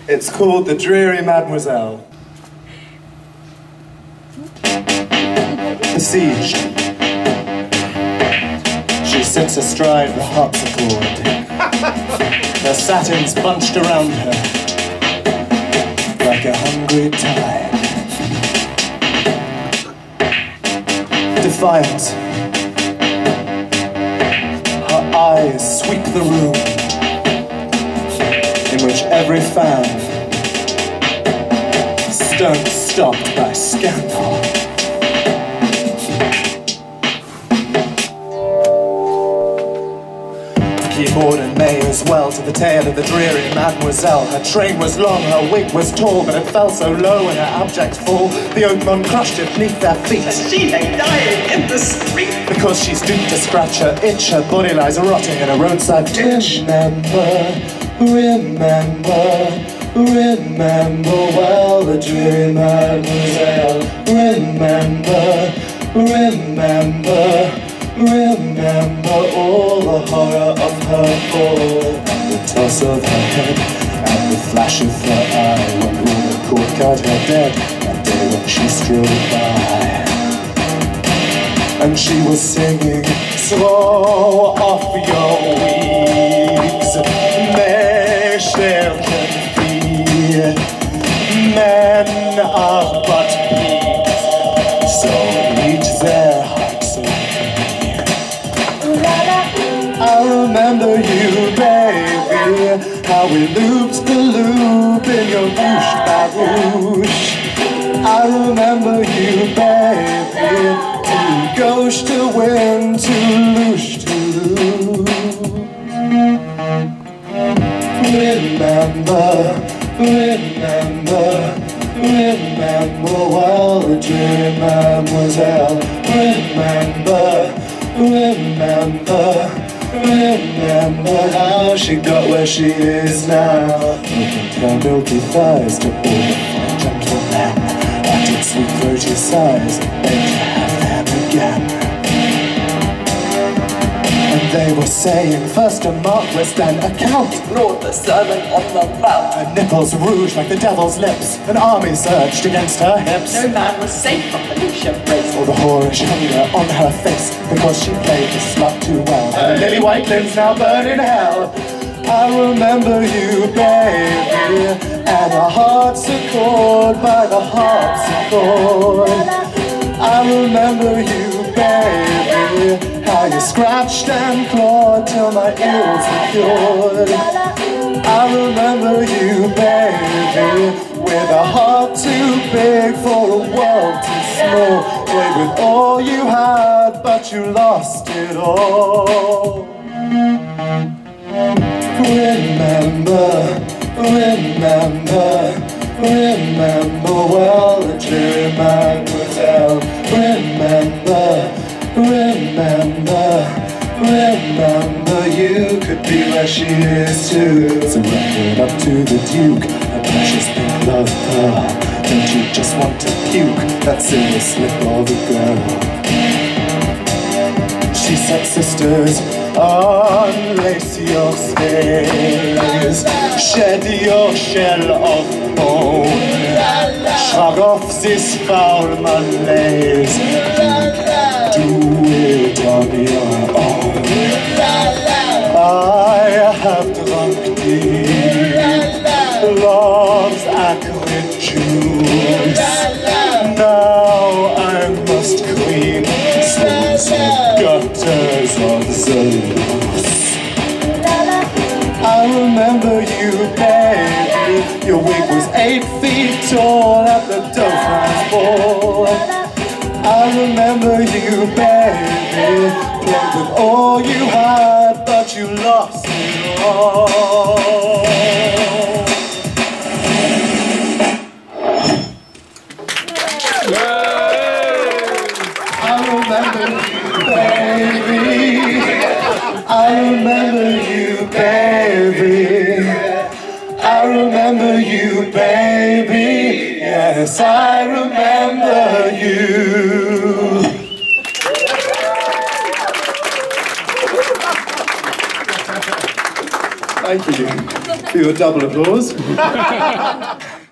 It's called The Dreary Mademoiselle. Besieged. She sits astride the harpsichord. Her satins bunched around her like a hungry tide. Defiant, her eyes sweep the room, in which every fan stunt stopped by scandal. Keyboard and May as well to the tale of the dreary Mademoiselle. Her train was long, her wig was tall, but it fell so low in her abject fall, the oakmont crushed it beneath their feet. And she lay dying in the street. Because she stooped to scratch her itch, her body lies rotting in a roadside ditch. Remember well the dreary Mademoiselle. Remember all the horror of her fall, the toss of her head, and the flash of her eye, when all the court cut her dead, that day when she strode by. And she was singing, throw off your wigs, mes chers jeunes filles, men are but pigs, so reach their hearts away. I remember you, baby, how we looped the loop in your bouche barouche. I remember you, baby, to gauche to win, to louche to lose. Remember well the dreary Mademoiselle. Remember how she got where she is now, looking her milky thighs to all the fine gentlemen, acted sweet throaty sighs, begged to have them again. And they were saying, first a marquis, then a count. Lord, the sermon on the mount. Her nipples rouged like the devil's lips, an army surged against her hips. No man was safe from the Lucia brace, or the whorish hunger on her face, because she played the slut too well. Her lily white limbs now burn in hell. I remember you, baby, and our hearts accord by the harpsichord. I remember you, baby, how you scratched and clawed till my ills were cured. I remember you, baby, with a heart too big for a world too small. Played with all you had, but you lost it all. Remember well the dreary Mademoiselle. Remember you could be where she is too. Surrendered up to the Duke, a precious pink love pearl. Don't you just want to puke that silver slip of a girl? She said, sisters, unlace your stays, shed your shell of bone, shrug off this foul malaise, do it on your own. I have drunk deep love's acrid juice. Now I must clean souls and gutters of cellulose. I remember you, baby, your wig was 8 feet tall at the Dauphin's ball. I remember you, baby, played with all you had, but you lost it all. I remember you, baby. I remember you, baby. I remember you, baby. Yes, I remember you. Thank you. Do your double applause.